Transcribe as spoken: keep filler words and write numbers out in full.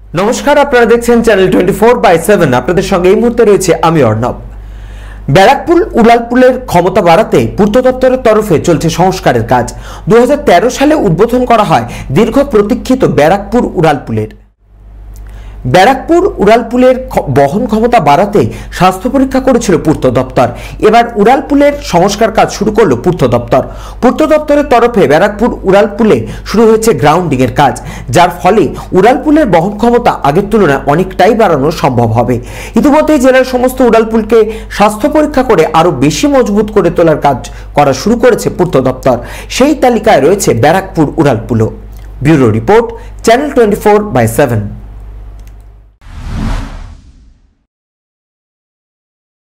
নমস্কার, আপনারা দেখছেন channel twenty four by seven. আপনাদের সঙ্গে এই মুহূর্তে রয়েছে আমি অর্ণব। ব্যারাকপুর উড়ালপুলের ক্ষমতা বাড়াতে পূর্ত দপ্তরের তরফে চলছে সংস্কারের কাজ। দু হাজার তেরো সালে উদ্বোধন করা হয় দীর্ঘ প্রতীক্ষিত ব্যারাকপুর উড়ালপুলের ব্যারাকপুর উড়ালপুলের বহন ক্ষমতা বাড়াতে স্বাস্থ্য পরীক্ষা করেছিল পূর্ত দপ্তর। এবার উড়ালপুলের সংস্কার কাজ শুরু করলো পূর্ত দপ্তর। পূর্ত দপ্তরের তরফে ব্যারাকপুর উড়ালপুলে শুরু হয়েছে গ্রাউন্ডিং এর কাজ, যার ফলে উড়ালপুলের বহন ক্ষমতা আগের তুলনায় অনেকটাই বাড়ানো সম্ভব হবে। ইতিমধ্যে জেলার সমস্ত উড়ালপুলকে স্বাস্থ্য পরীক্ষা করে আরো বেশি মজবুত করে তোলার কাজ করা শুরু করেছে পূর্ত দপ্তর। সেই তালিকায় রয়েছে ব্যারাকপুর উড়ালপুলও। Bureau report, channel twenty four by seven.